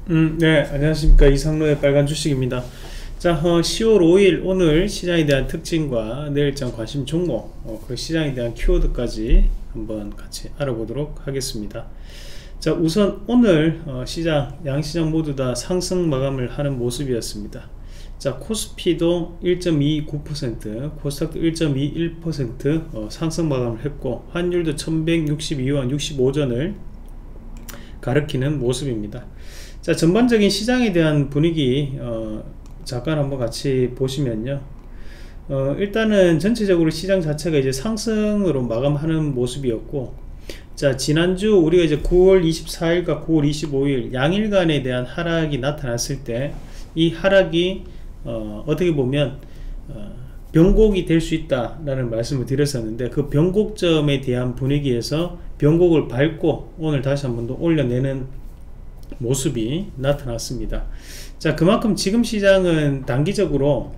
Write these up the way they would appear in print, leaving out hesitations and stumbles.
네, 안녕하십니까. 이상로의 빨간 주식입니다. 자, 10월 5일 오늘 시장에 대한 특징과 내일장 관심 종목, 그 시장에 대한 키워드까지 한번 같이 알아보도록 하겠습니다. 자, 우선 오늘 시장, 양시장 모두 다 상승 마감을 하는 모습이었습니다. 자, 코스피도 1.29%, 코스닥도 1.21% 상승 마감을 했고, 환율도 1162원 65전을 가리키는 모습입니다. 자, 전반적인 시장에 대한 분위기 잠깐 한번 같이 보시면요, 일단은 전체적으로 시장 자체가 이제 상승으로 마감하는 모습이었고, 자, 지난주 우리가 이제 9월 24일과 9월 25일 양일간에 대한 하락이 나타났을 때 이 하락이 어떻게 보면 변곡이 될 수 있다라는 말씀을 드렸었는데, 그 변곡점에 대한 분위기에서 변곡을 밟고 오늘 다시 한번 더 올려내는 모습이 나타났습니다. 자, 그만큼 지금 시장은 단기적으로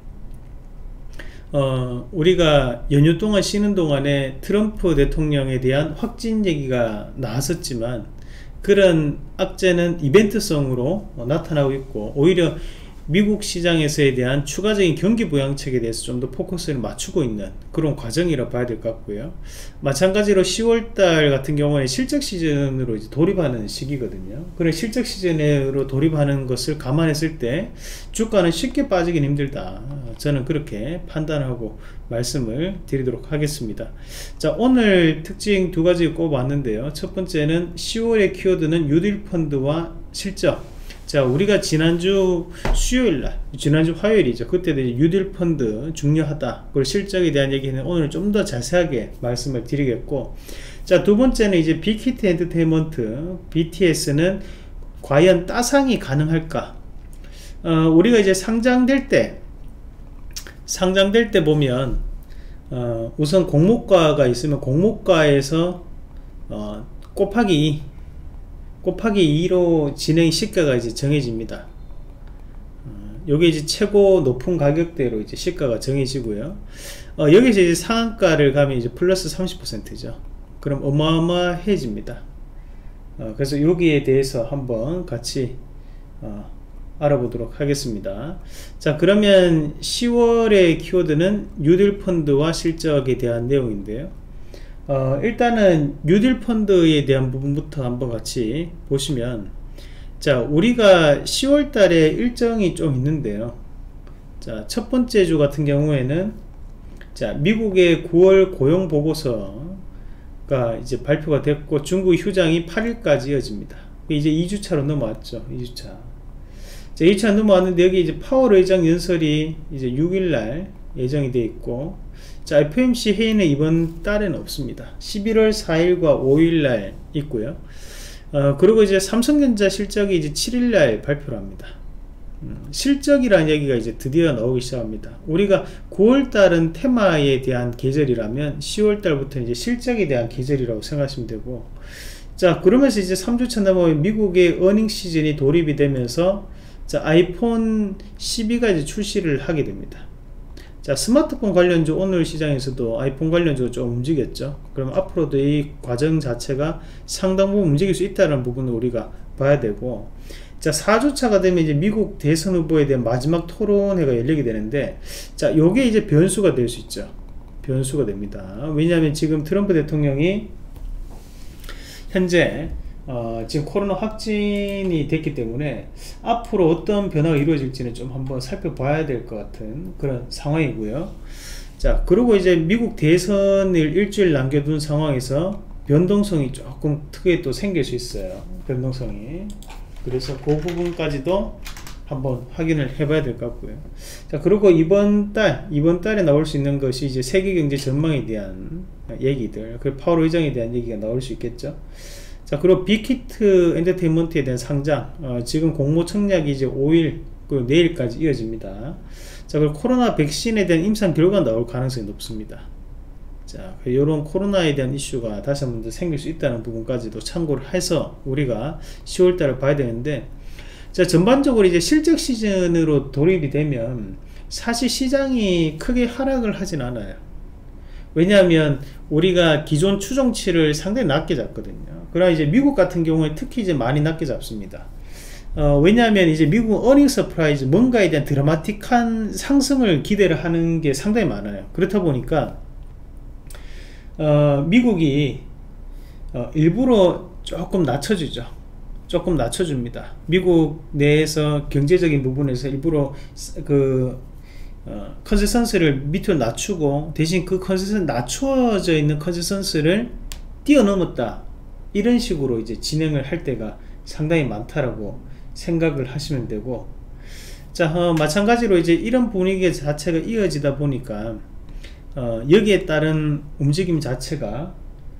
우리가 연휴 동안 쉬는 동안에 트럼프 대통령에 대한 확진 얘기가 나왔었지만, 그런 악재는 이벤트성으로 나타나고 있고, 오히려 미국 시장에서에 대한 추가적인 경기 부양책에 대해서 좀 더 포커스를 맞추고 있는 그런 과정이라 봐야 될 것 같고요. 마찬가지로 10월달 같은 경우에 실적 시즌으로 이제 돌입하는 시기거든요. 그래, 실적 시즌으로 돌입하는 것을 감안했을 때 주가는 쉽게 빠지긴 힘들다, 저는 그렇게 판단하고 말씀을 드리도록 하겠습니다. 자, 오늘 특징 두 가지 꼽았는데요. 첫 번째는 10월의 키워드는 뉴딜 펀드와 실적. 자, 우리가 지난주 수요일날, 지난주 화요일이죠. 그때도 뉴딜 펀드 중요하다, 그리고 실적에 대한 얘기는 오늘 좀 더 자세하게 말씀을 드리겠고, 자, 두 번째는 이제 빅히트 엔터테인먼트 BTS는 과연 따상이 가능할까. 우리가 이제 상장될 때 보면 우선 공모가가 있으면 공모가에서 곱하기 2로 진행 시가가 이제 정해집니다. 요게 이제 최고 높은 가격대로 이제 시가가 정해지고요. 여기서 이제 상한가를 가면 이제 플러스 30%죠. 그럼 어마어마해집니다. 그래서 여기에 대해서 한번 같이 알아보도록 하겠습니다. 자, 그러면 10월의 키워드는 뉴딜 펀드와 실적에 대한 내용인데요. 일단은 뉴딜 펀드에 대한 부분부터 한번 같이 보시면, 자, 우리가 10월 달에 일정이 좀 있는데요. 자, 첫 번째 주 같은 경우에는, 자, 미국의 9월 고용 보고서가 이제 발표가 됐고, 중국 휴장이 8일까지 이어집니다. 이제 2주차로 넘어왔죠. 2주차. 자, 2주차 넘어왔는데, 여기 이제 파월 의장 연설이 이제 6일날 예정이 되어 있고, 자, FOMC 회의는 이번 달에는 없습니다. 11월 4일과 5일날 있고요. 그리고 이제 삼성전자 실적이 이제 7일날 발표를 합니다. 실적이라는 얘기가 이제 드디어 나오기 시작합니다. 우리가 9월달은 테마에 대한 계절이라면 10월달부터 이제 실적에 대한 계절이라고 생각하시면 되고, 자, 그러면서 이제 3주차 넘어오면 미국의 어닝 시즌이 돌입이 되면서, 자, 아이폰 12가 이제 출시를 하게 됩니다. 자, 스마트폰 관련주 오늘 시장에서도 아이폰 관련주가 좀 움직였죠. 그럼 앞으로도 이 과정 자체가 상당 부분 움직일 수 있다는 부분을 우리가 봐야 되고, 자, 4주차가 되면 이제 미국 대선 후보에 대한 마지막 토론회가 열리게 되는데, 자, 요게 이제 변수가 될 수 있죠. 변수가 됩니다. 왜냐하면 지금 트럼프 대통령이 현재 지금 코로나 확진이 됐기 때문에 앞으로 어떤 변화가 이루어질지는 좀 한번 살펴봐야 될 것 같은 그런 상황이고요. 자, 그리고 이제 미국 대선을 일주일 남겨둔 상황에서 변동성이 조금 크게 또 생길 수 있어요. 변동성이. 그래서 그 부분까지도 한번 확인을 해봐야 될 것 같고요. 자, 그리고 이번 달에 나올 수 있는 것이 이제 세계경제 전망에 대한 얘기들, 그 파월 의장에 대한 얘기가 나올 수 있겠죠. 자, 그리고 빅히트 엔터테인먼트에 대한 상장, 지금 공모 청약이 이제 5일, 그리고 내일까지 이어집니다. 자, 그리고 코로나 백신에 대한 임상 결과가 나올 가능성이 높습니다. 자, 이런 코로나에 대한 이슈가 다시 한번 더 생길 수 있다는 부분까지도 참고를 해서 우리가 10월달을 봐야 되는데, 자, 전반적으로 이제 실적 시즌으로 돌입이 되면 사실 시장이 크게 하락을 하진 않아요. 왜냐하면 우리가 기존 추정치를 상당히 낮게 잡거든요. 그러나 이제 미국 같은 경우에 특히 이제 많이 낮게 잡습니다. 왜냐하면 이제 미국 어닝 서프라이즈 뭔가에 대한 드라마틱한 상승을 기대를 하는 게 상당히 많아요. 그렇다 보니까 미국이 일부러 조금 낮춰주죠. 조금 낮춰줍니다. 미국 내에서 경제적인 부분에서 일부러 그 컨센서스를 밑으로 낮추고, 대신 그 컨센서스 낮춰져 있는 컨센서스를 뛰어넘었다, 이런 식으로 이제 진행을 할 때가 상당히 많다라고 생각을 하시면 되고, 자, 마찬가지로 이제 이런 분위기 자체가 이어지다 보니까 여기에 따른 움직임 자체가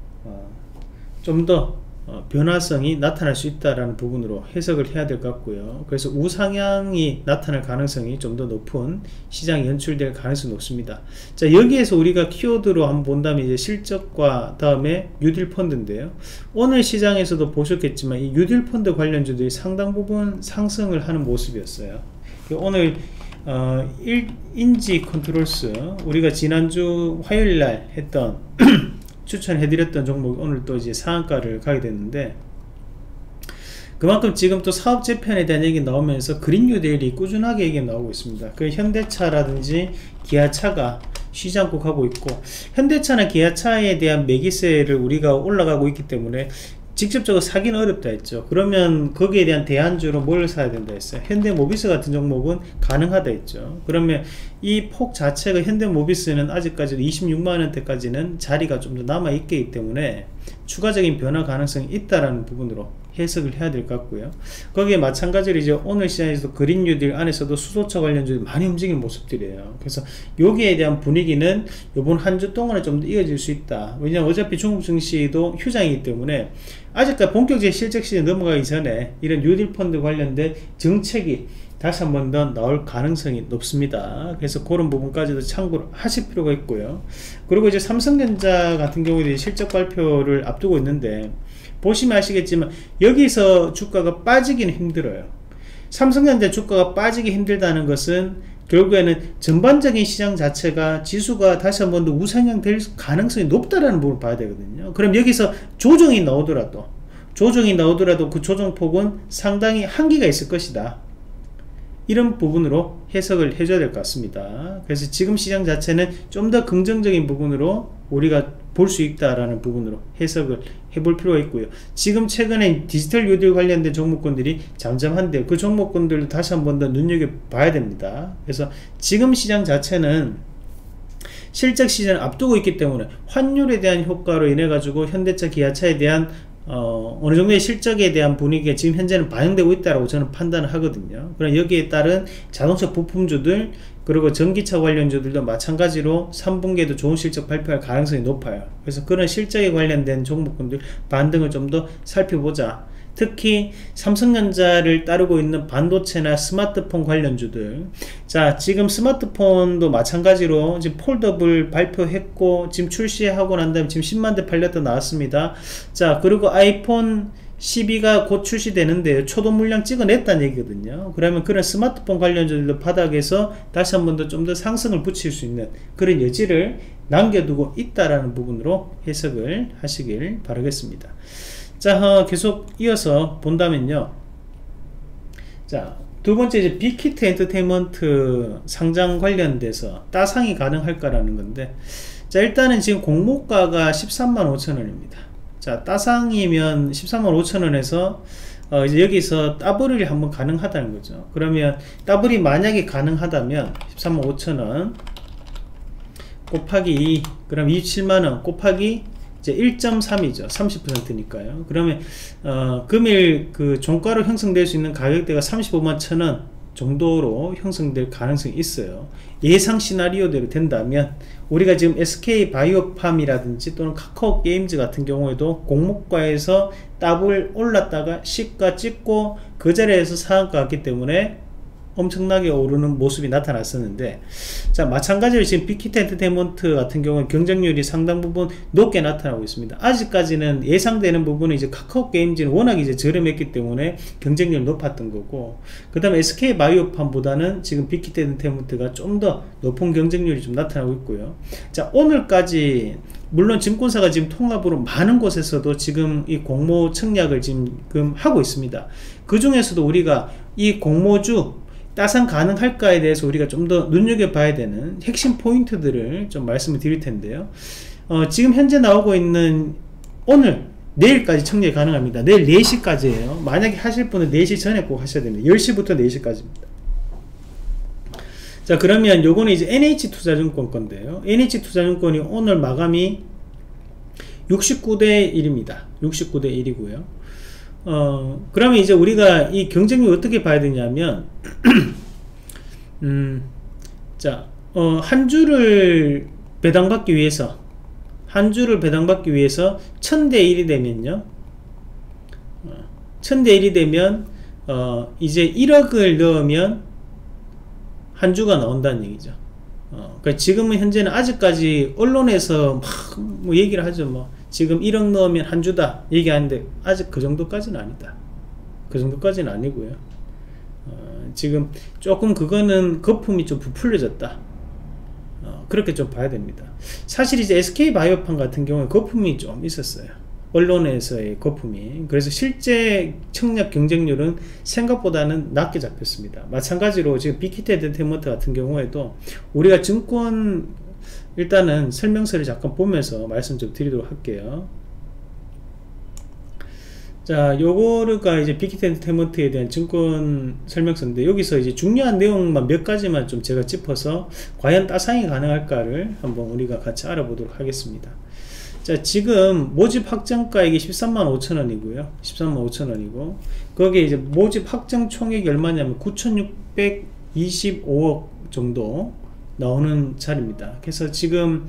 좀 더 변화성이 나타날 수 있다라는 부분으로 해석을 해야 될 것 같고요. 그래서 우상향이 나타날 가능성이 좀 더 높은 시장이 연출될 가능성이 높습니다. 자, 여기에서 우리가 키워드로 한번 본다면 이제 실적과 다음에 뉴딜 펀드인데요. 오늘 시장에서도 보셨겠지만 이 뉴딜 펀드 관련주들이 상당 부분 상승을 하는 모습이었어요. 오늘 인지 컨트롤스, 우리가 지난주 화요일날 했던 추천해드렸던 종목이 오늘 또 이제 상한가를 가게 됐는데, 그만큼 지금 또 사업 재편에 대한 얘기 나오면서 그린 뉴딜이 꾸준하게 얘기 나오고 있습니다. 그 현대차라든지 기아차가 쉬지 않고 가고 있고, 현대차나 기아차에 대한 매기세를 우리가 올라가고 있기 때문에 직접적으로 사기는 어렵다 했죠. 그러면 거기에 대한 대안주로 뭘 사야 된다 했어요? 현대모비스 같은 종목은 가능하다 했죠. 그러면 이 폭 자체가 현대모비스는 아직까지도 26만원대까지는 자리가 좀 더 남아있기 때문에 추가적인 변화 가능성이 있다라는 부분으로 해석을 해야 될 것 같고요. 거기에 마찬가지로 이제 오늘 시장에서도 그린 뉴딜 안에서도 수소차 관련주들이 많이 움직이는 모습들이에요. 그래서 여기에 대한 분위기는 이번 한 주 동안은 좀 더 이어질 수 있다. 왜냐하면 어차피 중국 증시도 휴장이기 때문에 아직까지 본격적인 실적 시즌 넘어가기 전에 이런 뉴딜 펀드 관련된 정책이 다시 한 번 더 나올 가능성이 높습니다. 그래서 그런 부분까지도 참고를 하실 필요가 있고요. 그리고 이제 삼성전자 같은 경우에 실적 발표를 앞두고 있는데, 보시면 아시겠지만 여기서 주가가 빠지기는 힘들어요. 삼성전자 주가가 빠지기 힘들다는 것은 결국에는 전반적인 시장 자체가 지수가 다시 한 번 더 우상향 될 가능성이 높다라는 부분을 봐야 되거든요. 그럼 여기서 조정이 나오더라도 그 조정폭은 상당히 한계가 있을 것이다, 이런 부분으로 해석을 해줘야 될 것 같습니다. 그래서 지금 시장 자체는 좀 더 긍정적인 부분으로 우리가 볼 수 있다라는 부분으로 해석을 해볼 필요가 있고요. 지금 최근에 디지털 뉴딜 관련된 종목군들이 잠잠한데 그 종목군들도 다시 한 번 더 눈여겨봐야 됩니다. 그래서 지금 시장 자체는 실적 시즌을 앞두고 있기 때문에 환율에 대한 효과로 인해 가지고 현대차, 기아차에 대한 어느 정도의 실적에 대한 분위기가 지금 현재는 반영되고 있다고 저는 판단을 하거든요. 그럼 여기에 따른 자동차 부품주들, 그리고 전기차 관련주들도 마찬가지로 3분기에도 좋은 실적 발표할 가능성이 높아요. 그래서 그런 실적에 관련된 종목군들 반등을 좀 더 살펴보자. 특히 삼성전자를 따르고 있는 반도체나 스마트폰 관련주들, 자, 지금 스마트폰도 마찬가지로 지금 폴더블 발표했고 지금 출시하고 난 다음에 지금 10만대 팔렸다 나왔습니다. 자, 그리고 아이폰 12가 곧 출시되는데 초도 물량 찍어냈다는 얘기거든요. 그러면 그런 스마트폰 관련주들도 바닥에서 다시 한 번 더 좀 더 상승을 붙일 수 있는 그런 여지를 남겨두고 있다라는 부분으로 해석을 하시길 바라겠습니다. 자, 계속 이어서 본다면요. 자, 두 번째 이제 빅히트 엔터테인먼트 상장 관련돼서 따상이 가능할까라는 건데, 자, 일단은 지금 공모가가 135,000원입니다. 자, 따상이면 135,000원에서 이제 여기서 더블이 한번 가능하다는 거죠. 그러면 더블이 만약에 가능하다면 135,000원 곱하기 2, 그럼 27만원 곱하기 이제 1.3이죠. 30%니까요. 그러면 금일 그 종가로 형성될 수 있는 가격대가 351,000원 정도로 형성될 가능성이 있어요. 예상 시나리오대로 된다면 우리가 지금 SK바이오팜이라든지 또는 카카오게임즈 같은 경우에도 공모가에서 더블 올랐다가 시가 찍고 그 자리에서 상한가 갔기 때문에 엄청나게 오르는 모습이 나타났었는데, 자 마찬가지로 지금 빅히트 엔터테인먼트 같은 경우는 경쟁률이 상당 부분 높게 나타나고 있습니다. 아직까지는 예상되는 부분은 이제 카카오 게임즈는 워낙 이제 저렴했기 때문에 경쟁률이 높았던 거고, 그 다음에 SK 바이오팜보다는 지금 빅히트 엔터테인먼트가 좀 더 높은 경쟁률이 좀 나타나고 있고요. 자 오늘까지 물론 증권사가 지금 통합으로 많은 곳에서도 지금 이 공모 청약을 지금 하고 있습니다. 그 중에서도 우리가 이 공모주 따상 가능할까에 대해서 우리가 좀 더 눈여겨봐야 되는 핵심 포인트들을 좀 말씀을 드릴 텐데요. 지금 현재 나오고 있는 오늘 내일까지 청약이 가능합니다. 내일 4시까지예요 만약에 하실 분은 4시 전에 꼭 하셔야 됩니다. 10시부터 4시까지입니다 자 그러면 요거는 이제 NH투자증권 건데요, NH투자증권이 오늘 마감이 69대 1입니다 69대 1이고요 그러면 이제 우리가 이 경쟁률 어떻게 봐야 되냐면 자 한 주를 배당받기 위해서 1000대 1이 되면요, 1000대 1이 되면 이제 1억을 넣으면 한 주가 나온다는 얘기죠. 그러니까 지금은 현재는 아직까지 언론에서 막 뭐 얘기를 하죠. 뭐 지금 1억 넣으면 한 주다 얘기하는데 아직 그 정도까지는 아니다. 그 정도까지는 아니고요. 지금 조금 그거는 거품이 좀 부풀려졌다. 그렇게 좀 봐야 됩니다. 사실 이제 SK 바이오팜 같은 경우에 거품이 좀 있었어요. 언론에서의 거품이. 그래서 실제 청약 경쟁률은 생각보다는 낮게 잡혔습니다. 마찬가지로 지금 빅히트 엔터테인먼트 같은 경우에도 우리가 증권 일단은 설명서를 잠깐 보면서 말씀 좀 드리도록 할게요. 자 요거가 이제 빅히트 엔터테인먼트에 대한 증권 설명서인데, 여기서 이제 중요한 내용만 몇 가지만 좀 제가 짚어서 과연 따상이 가능할까를 한번 우리가 같이 알아보도록 하겠습니다. 자 지금 모집 확정가액이 135,000원이고요 135,000원이고 거기에 이제 모집 확정 총액이 얼마냐면 9,625억 정도 나오는 자리입니다. 그래서 지금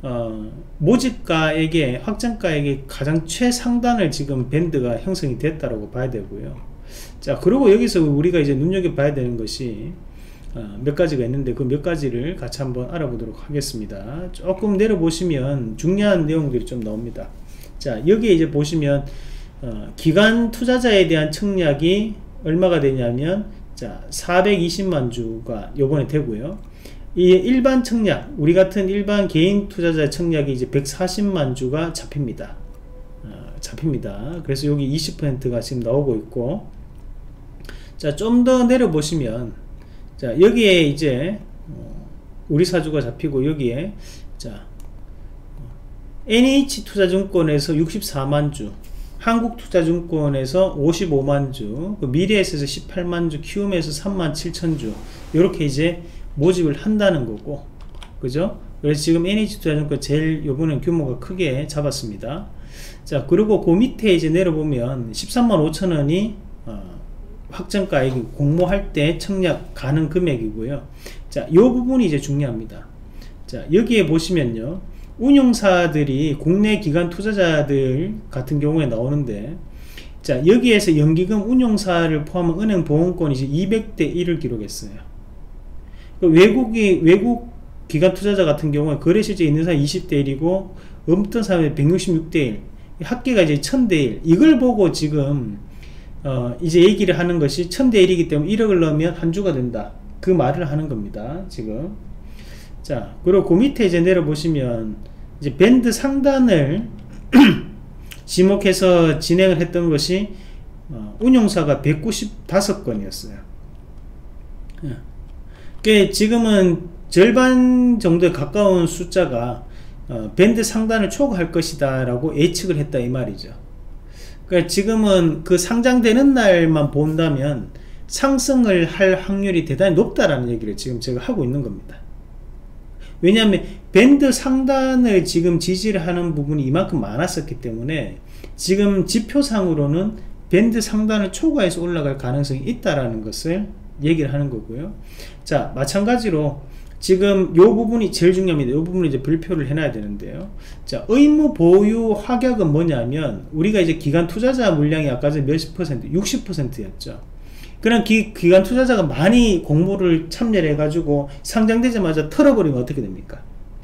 모집가액의 확정가액의 가장 최상단을 지금 밴드가 형성이 됐다라고 봐야 되고요. 자 그리고 여기서 우리가 이제 눈여겨봐야 되는 것이 몇 가지가 있는데 그 몇 가지를 같이 한번 알아보도록 하겠습니다. 조금 내려보시면 중요한 내용들이 좀 나옵니다. 자 여기에 이제 보시면 기관 투자자에 대한 청약이 얼마가 되냐면 자 420만 주가 요번에 되고요. 이 일반 청약, 우리 같은 일반 개인 투자자 청약이 이제 140만 주가 잡힙니다. 그래서 여기 20%가 지금 나오고 있고, 자 좀 더 내려보시면 자 여기에 이제 우리 사주가 잡히고, 여기에 자 NH투자증권에서 64만주, 한국투자증권에서 55만주, 그 미래에서에서 18만주, 키움에서 37,000주 이렇게 이제 모집을 한다는 거고, 그죠? 그래서 지금 NH투자증권 제일 요번엔 규모가 크게 잡았습니다. 자 그리고 그 밑에 이제 내려보면 135,000원이 확정가액이 공모할 때 청약 가능 금액이고요. 자 요 부분이 이제 중요합니다. 자 여기에 보시면요, 운용사들이 국내 기관 투자자들 같은 경우에 나오는데, 자 여기에서 연기금 운용사를 포함한 은행 보험권이 이제 200대 1을 기록했어요. 외국 기관 투자자 같은 경우에 거래 실제 있는 사람 20대 1이고 없던 사람이 166대 1, 합계가 이제 1000대 1. 이걸 보고 지금 이제 얘기를 하는 것이 1000대 1이기 때문에 1억을 넣으면 한 주가 된다, 그 말을 하는 겁니다 지금. 자 그리고 그 밑에 이제 내려보시면 이제 밴드 상단을 지목해서 진행을 했던 것이 운용사가 195건이었어요 지금은 절반 정도에 가까운 숫자가 밴드 상단을 초과할 것이다 라고 예측을 했다 이 말이죠. 그러니까 지금은 그 상장되는 날만 본다면 상승을 할 확률이 대단히 높다라는 얘기를 지금 제가 하고 있는 겁니다. 왜냐하면 밴드 상단을 지금 지지를 하는 부분이 이만큼 많았었기 때문에 지금 지표상으로는 밴드 상단을 초과해서 올라갈 가능성이 있다라는 것을 얘기를 하는 거고요. 자 마찬가지로 지금 요 부분이 제일 중요합니다. 요 부분을 이제 별표를 해놔야 되는데요. 자 의무 보유 확약은 뭐냐면, 우리가 이제 기관 투자자 물량이 아까 전에 몇십 퍼센트, 60%였죠 그런 기관 투자자가 많이 공모를 참여를 해가지고 상장되자마자 털어버리면 어떻게 됩니까?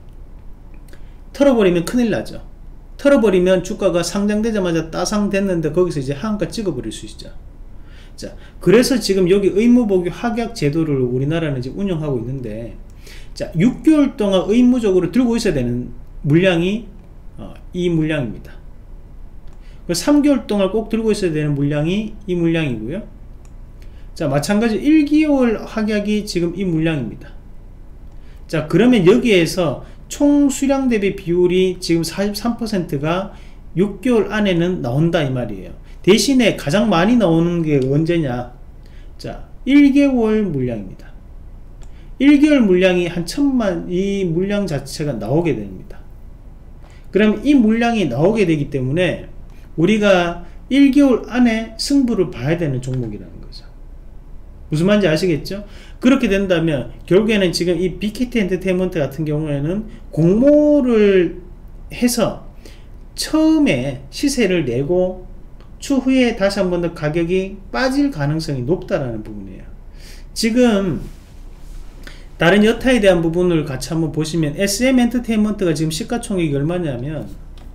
털어버리면 큰일 나죠. 털어버리면 주가가 상장되자마자 따상됐는데 거기서 이제 하한가 찍어버릴 수 있죠. 자, 그래서 지금 여기 의무보유 확약 제도를 우리나라는 지금 운영하고 있는데, 자, 6개월 동안 의무적으로 들고 있어야 되는 물량이 이 물량입니다. 3개월 동안 꼭 들고 있어야 되는 물량이 이 물량이고요. 자, 마찬가지 1개월 확약이 지금 이 물량입니다. 자, 그러면 여기에서 총 수량 대비 비율이 지금 43%가 6개월 안에는 나온다 이 말이에요. 대신에 가장 많이 나오는 게 언제냐? 자, 1개월 물량입니다. 1개월 물량이 한 1000만, 이 물량 자체가 나오게 됩니다. 그럼 이 물량이 나오게 되기 때문에 우리가 1개월 안에 승부를 봐야 되는 종목이라는 거죠. 무슨 말인지 아시겠죠? 그렇게 된다면 결국에는 지금 이 빅히트 엔터테인먼트 같은 경우에는 공모를 해서 처음에 시세를 내고 추후에 다시 한 번 더 가격이 빠질 가능성이 높다라는 부분이에요. 지금 다른 여타에 대한 부분을 같이 한번 보시면 SM 엔터테인먼트가 지금 시가총액이 얼마냐면,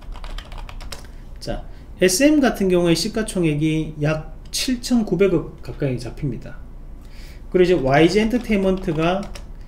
자, SM 같은 경우에 시가총액이 약 7,900억 가까이 잡힙니다. 그리고 이제 YG 엔터테인먼트가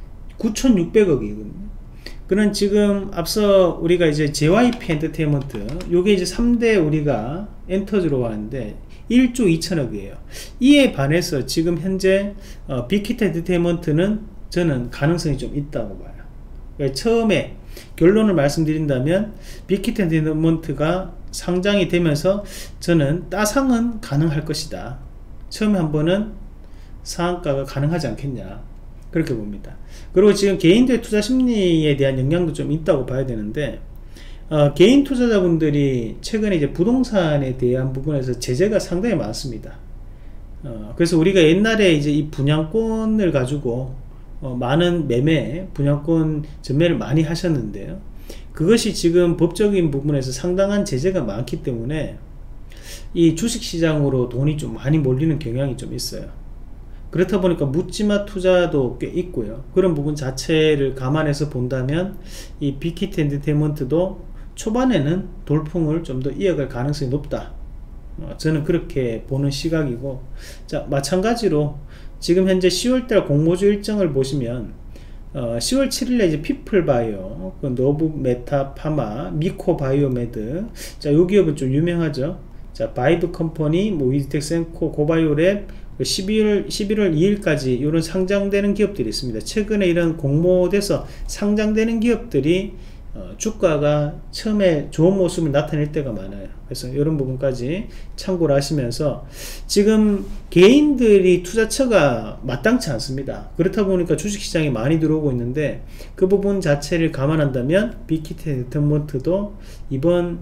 9,600억이거든요. 그런 지금 앞서 우리가 이제 JYP 엔터테인먼트, 요게 이제 3대 우리가 엔터즈로 하는데 1조 2천억이에요. 이에 반해서 지금 현재 빅히트 엔터테인먼트는 저는 가능성이 좀 있다고 봐요. 그러니까 처음에 결론을 말씀드린다면 빅히트 엔터테인먼트가 상장이 되면서 저는 따상은 가능할 것이다. 처음에 한 번은 상한가가 가능하지 않겠냐, 그렇게 봅니다. 그리고 지금 개인들의 투자 심리에 대한 영향도 좀 있다고 봐야 되는데, 개인 투자자분들이 최근에 이제 부동산에 대한 부분에서 제재가 상당히 많습니다. 그래서 우리가 옛날에 이제 이 분양권을 가지고 많은 분양권 전매를 많이 하셨는데요, 그것이 지금 법적인 부분에서 상당한 제재가 많기 때문에 이 주식시장으로 돈이 좀 많이 몰리는 경향이 좀 있어요. 그렇다 보니까 묻지마 투자도 꽤 있고요. 그런 부분 자체를 감안해서 본다면 이 빅히트 엔터테인먼트도 초반에는 돌풍을 좀 더 이어갈 가능성이 높다. 저는 그렇게 보는 시각이고, 자, 마찬가지로 지금 현재 10월달 공모주 일정을 보시면 10월 7일에 이제 피플바이오, 노브메타 파마, 미코바이오메드, 자, 요 기업은 좀 유명하죠. 자, 바이브 컴퍼니, 뭐 위드텍센코, 고바이오랩, 11월 2일까지 이런 상장되는 기업들이 있습니다. 최근에 이런 공모돼서 상장되는 기업들이 주가가 처음에 좋은 모습을 나타낼 때가 많아요. 그래서 이런 부분까지 참고를 하시면서, 지금 개인들이 투자처가 마땅치 않습니다. 그렇다 보니까 주식시장에 많이 들어오고 있는데, 그 부분 자체를 감안한다면 빅히트 엔터테인먼트도 이번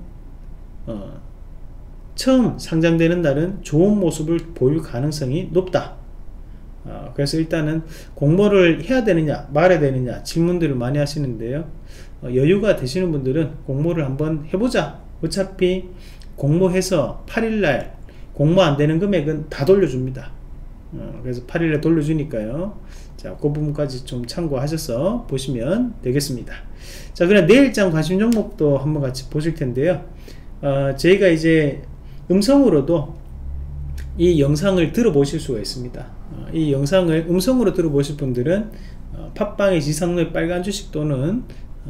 처음 상장되는 날은 좋은 모습을 보일 가능성이 높다. 그래서 일단은 공모를 해야 되느냐 말아야 되느냐 질문들을 많이 하시는데요, 여유가 되시는 분들은 공모를 한번 해보자. 어차피 공모해서 8일날 공모 안되는 금액은 다 돌려줍니다. 그래서 8일에 돌려주니까요. 자, 그 부분까지 좀 참고하셔서 보시면 되겠습니다. 자, 그럼 내일장 관심 종목도 한번 같이 보실 텐데요, 저희가 이제 음성으로도 이 영상을 들어보실 수가 있습니다. 이 영상을 음성으로 들어보실 분들은 팟빵의 이상로의 빨간 주식 또는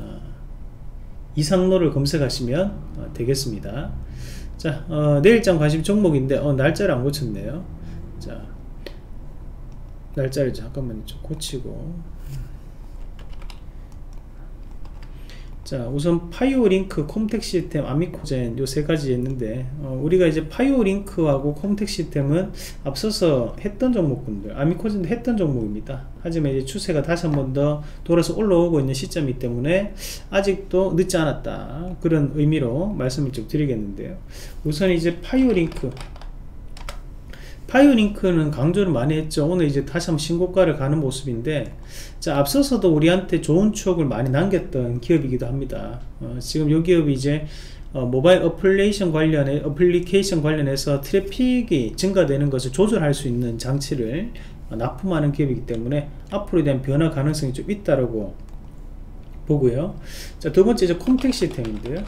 이상로를 검색하시면 되겠습니다. 자, 내일장 관심 종목인데 날짜를 안 고쳤네요. 자, 날짜를 잠깐만 좀 고치고, 자, 우선 파이오링크, 콤텍 시스템, 아미코젠 요 세 가지 했는데, 우리가 이제 파이오링크하고 콤텍 시스템은 앞서서 했던 종목군들, 아미코젠도 했던 종목입니다. 하지만 이제 추세가 다시 한 번 더 돌아서 올라오고 있는 시점이기 때문에 아직도 늦지 않았다, 그런 의미로 말씀을 좀 드리겠는데요. 우선 이제 바이오링크는 강조를 많이 했죠. 오늘 이제 다시 한번 신고가를 가는 모습인데, 자, 앞서서도 우리한테 좋은 추억을 많이 남겼던 기업이기도 합니다. 지금 이 기업이 이제 모바일 어플리케이션 관련해서 트래픽이 증가되는 것을 조절할 수 있는 장치를 납품하는 기업이기 때문에 앞으로에 대한 변화 가능성이 좀 있다라고 보고요. 자, 두 번째 이제 콤텍 시스템인데요.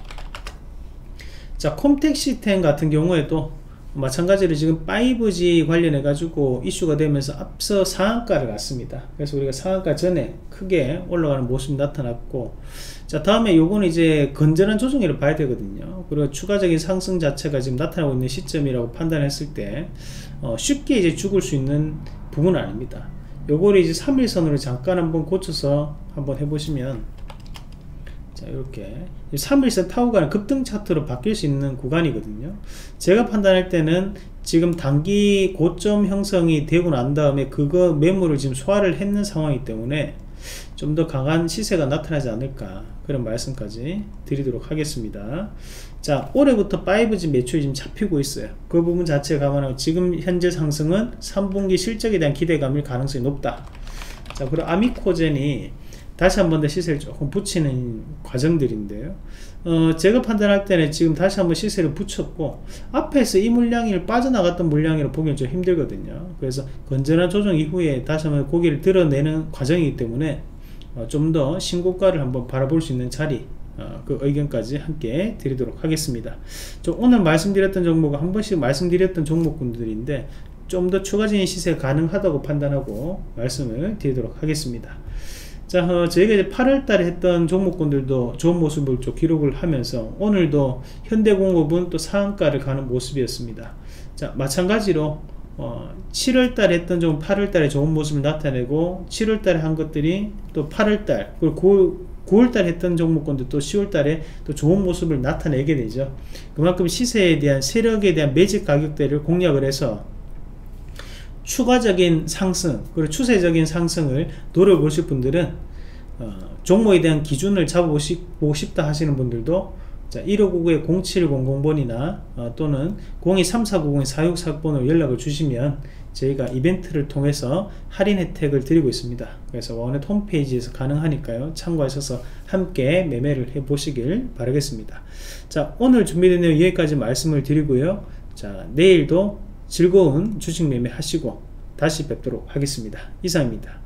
자, 콤텍 시스템 같은 경우에도 마찬가지로 지금 5G 관련해 가지고 이슈가 되면서 앞서 상한가를 갔습니다. 그래서 우리가 상한가 전에 크게 올라가는 모습이 나타났고, 자, 다음에 요거는 이제 건전한 조정이라고 봐야 되거든요. 그리고 추가적인 상승 자체가 지금 나타나고 있는 시점이라고 판단했을 때 쉽게 이제 죽을 수 있는 부분은 아닙니다. 요거를 이제 3일선으로 잠깐 한번 고쳐서 한번 해보시면, 자, 이렇게 3일선 타고 가는 급등 차트로 바뀔 수 있는 구간이거든요. 제가 판단할 때는 지금 단기 고점 형성이 되고 난 다음에 그거 매물을 지금 소화를 했는 상황이기 때문에 좀 더 강한 시세가 나타나지 않을까, 그런 말씀까지 드리도록 하겠습니다. 자, 올해부터 5G 매출이 지금 잡히고 있어요. 그 부분 자체 감안하고 지금 현재 상승은 3분기 실적에 대한 기대감일 가능성이 높다. 자, 그리고 아미코젠이 다시 한 번 더 시세를 조금 붙이는 과정들인데요. 제가 판단할 때는 지금 다시 한번 시세를 붙였고, 앞에서 이 물량이 빠져나갔던 물량이라 보기엔 좀 힘들거든요. 그래서 건전한 조정 이후에 다시 한번 고개를 드러내는 과정이기 때문에 좀 더 신고가를 한번 바라볼 수 있는 자리, 그 의견까지 함께 드리도록 하겠습니다. 오늘 말씀드렸던 종목은 한 번씩 말씀드렸던 종목군들인데 좀 더 추가적인 시세 가능하다고 판단하고 말씀을 드리도록 하겠습니다. 자, 저희가 이제 8월달에 했던 종목군들도 좋은 모습을 좀 기록을 하면서 오늘도 현대공업은 또 상한가를 가는 모습이었습니다. 자, 마찬가지로 7월달에 했던 종목 8월달에 좋은 모습을 나타내고, 7월달에 한 것들이 또 8월달, 그리고 9월달에 했던 종목군도 또 10월달에 또 좋은 모습을 나타내게 되죠. 그만큼 시세에 대한, 세력에 대한 매집 가격대를 공략을 해서 추가적인 상승, 그리고 추세적인 상승을 노려보실 분들은 종목에 대한 기준을 잡아보고 싶다 하시는 분들도, 자, 1599-0700번이나 또는 023490-4649번으로 연락을 주시면 저희가 이벤트를 통해서 할인 혜택을 드리고 있습니다. 그래서 원넷 홈페이지에서 가능하니까요, 참고하셔서 함께 매매를 해 보시길 바라겠습니다. 자, 오늘 준비된 내용 여기까지 말씀을 드리고요. 자, 내일도 즐거운 주식 매매 하시고 다시 뵙도록 하겠습니다. 이상입니다.